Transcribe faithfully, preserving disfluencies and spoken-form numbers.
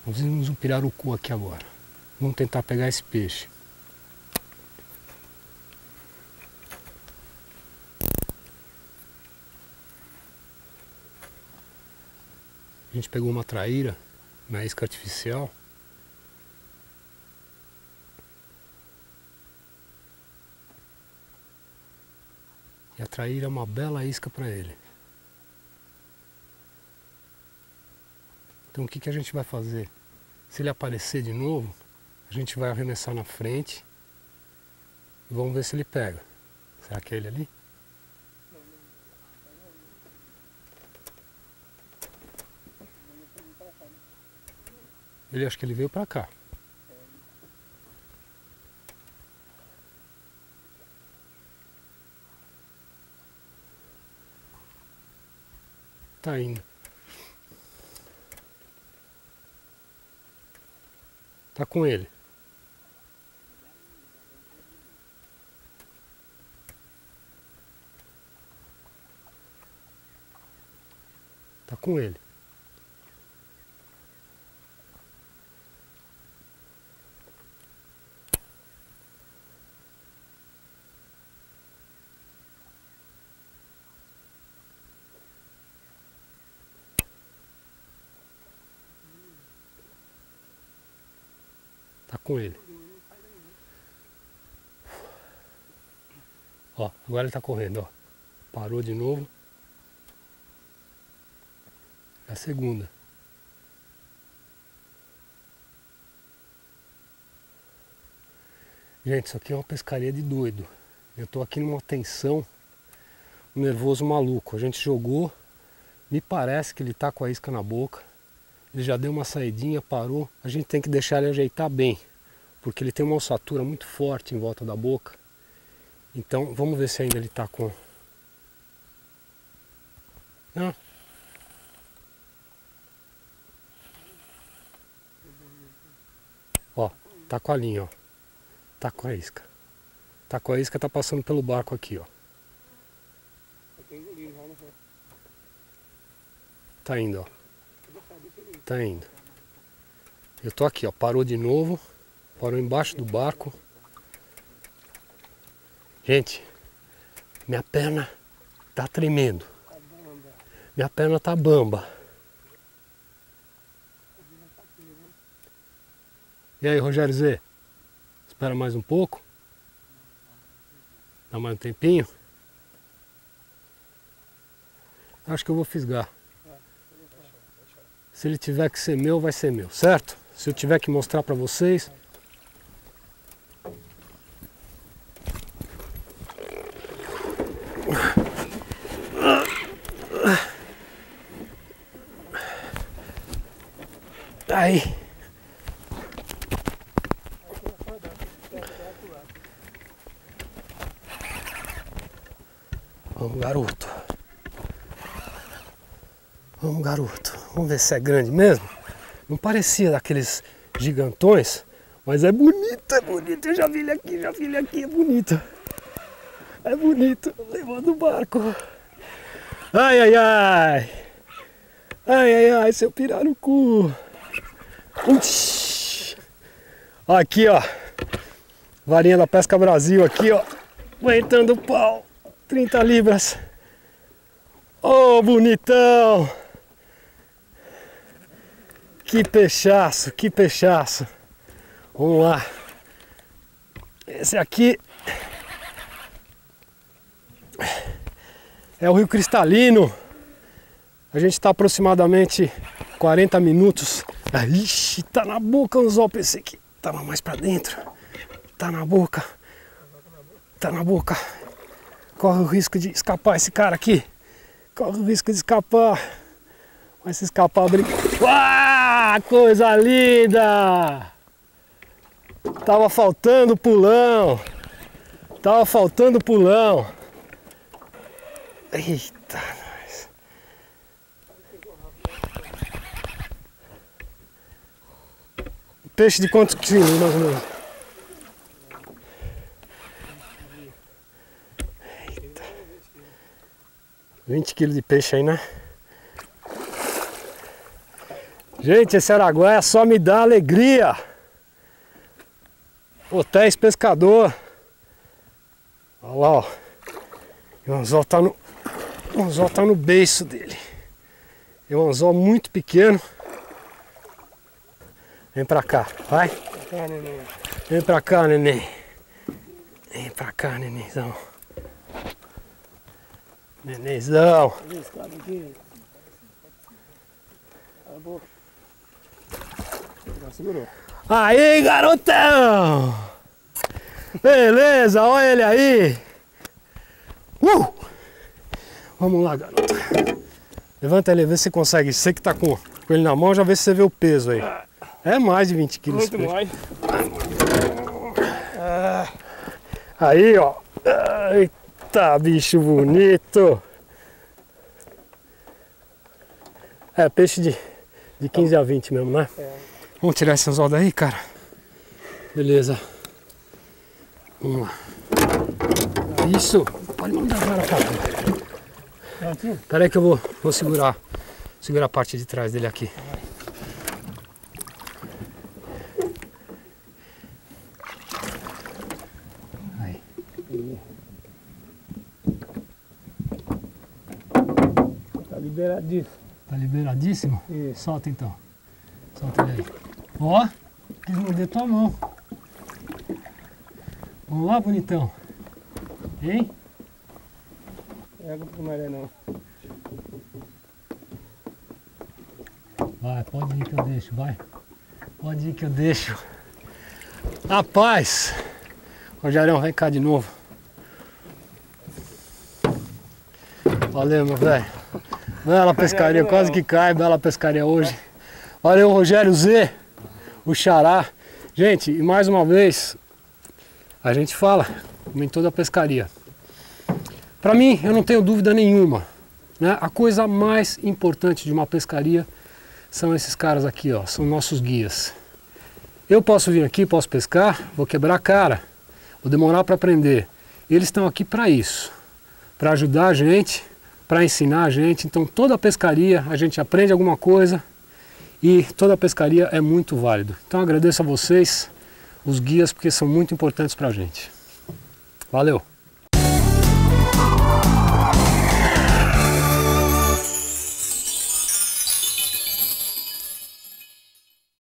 Nós vimos um pirarucu aqui agora. Vamos tentar pegar esse peixe. A gente pegou uma traíra na isca artificial. E a traíra é uma bela isca para ele. Então o que, que a gente vai fazer? Se ele aparecer de novo, a gente vai arremessar na frente e vamos ver se ele pega. Será que é ele ali? Ele acho que ele veio para cá. Tá indo. Tá com ele. Tá com ele. Tá com ele. Ó, agora ele tá correndo, ó. Parou de novo. É a segunda. Gente, isso aqui é uma pescaria de doido. Eu tô aqui numa tensão, um nervoso maluco. A gente jogou, me parece que ele tá com a isca na boca. Ele já deu uma saidinha, parou. A gente tem que deixar ele ajeitar bem, porque ele tem uma ossatura muito forte em volta da boca. Então vamos ver se ainda ele tá com... Não. Ó, tá com a linha, ó. Tá com a isca. Tá com a isca, tá passando pelo barco aqui, ó. Tá indo, ó. Tá indo. Eu tô aqui, ó. Parou de novo. Parou embaixo do barco. Gente, minha perna tá tremendo. Minha perna tá bamba. E aí, Rogério Zé? Espera mais um pouco. Dá mais um tempinho. Acho que eu vou fisgar. Se ele tiver que ser meu, vai ser meu, certo? Se eu tiver que mostrar pra vocês... Aí. Vamos, garoto. Vamos, garoto. Vamos ver se é grande mesmo. Não parecia daqueles gigantões, mas é bonito, é bonito. Eu já vi ele aqui, já vi ele aqui, é bonito. É bonito. Levando o barco. Ai, ai, ai. Ai, ai, ai, seu pirarucu. Uxi. Aqui, ó. Varinha da Pesca Brasil aqui, ó. Aguentando o pau. trinta libras. Ô, oh, bonitão. Que peixaço, que peixaço. Vamos lá. Esse aqui é o Rio Cristalino. A gente está aproximadamente quarenta minutos. Ah, ixi, tá na boca, anzol. Pensei que tava mais pra dentro. Tá na boca. Tá na boca. Corre o risco de escapar esse cara aqui. Corre o risco de escapar. Vai se escapar, brinca. Ah, coisa linda! Tava faltando pulão. Tava faltando pulão. Eita, nós. Peixe de quantos quilos, mais ou menos? Eita. vinte quilos de peixe aí, né? Gente, esse araguaia só me dá alegria. Hotéis Pescador. Olha lá, ó. E o anzol tá no, o anzol tá no beiço dele. É um anzol muito pequeno. Vem pra cá, vai. Vem pra cá, neném. Vem pra cá, nenenzão. Nenenzão. Aí, garotão! Beleza, olha ele aí! Uh! Vamos lá, garoto. Levanta ele, vê se você consegue. Você que tá com, com ele na mão, já vê se você vê o peso aí. É mais de vinte quilos. Muito mais. Aí, ó. Eita, bicho bonito. É, peixe de, de quinze a vinte mesmo, né? É. Vamos tirar esse anzol daí, cara? Beleza. Vamos lá. Isso. Pode mandar agora, cara. Espera aí que eu vou, vou segurar, segurar a parte de trás dele aqui. Aí. Tá liberadíssimo. Tá liberadíssimo? Isso. Solta então. Solta ele aí. Ó, quis morder tua mão. Vamos lá, bonitão. Hein? É pro maré não. Vai, pode ir que eu deixo, vai. Pode ir que eu deixo. Rapaz! Rogério, vem cá de novo. Valeu, meu velho. Bela pescaria, quase que cai, bela pescaria hoje. Valeu, Rogério Z, o Xará. Gente, e mais uma vez, a gente fala, como em toda a pescaria. Para mim, eu não tenho dúvida nenhuma, né? A coisa mais importante de uma pescaria são esses caras aqui, ó, são nossos guias. Eu posso vir aqui, posso pescar, vou quebrar a cara, vou demorar para aprender. Eles estão aqui para isso, para ajudar a gente, para ensinar a gente. Então toda a pescaria a gente aprende alguma coisa e toda a pescaria é muito válido. Então agradeço a vocês, os guias, porque são muito importantes para a gente. Valeu!